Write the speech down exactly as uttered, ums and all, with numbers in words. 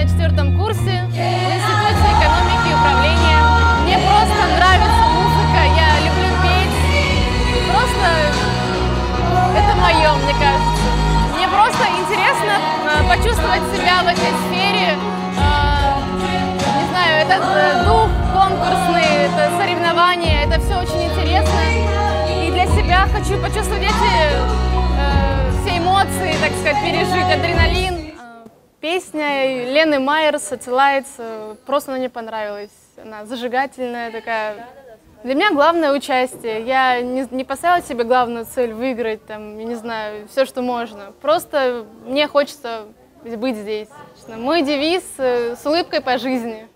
на четвертом курсе в Институте экономики и управления. Мне просто нравится музыка, я люблю петь. Просто это мое, мне кажется. Мне просто интересно почувствовать себя в этой сфере. Не знаю, этот дух конкурсный, это соревнования, это все очень интересно. И для себя хочу почувствовать эти все эмоции, так сказать, пережить, адреналин. Песня Лены Майер «Сателлайтс», просто она мне понравилась. Она зажигательная такая. Для меня главное участие. Я не, не поставила себе главную цель выиграть, там, я не знаю, все, что можно. Просто мне хочется быть здесь. Мой девиз — с улыбкой по жизни.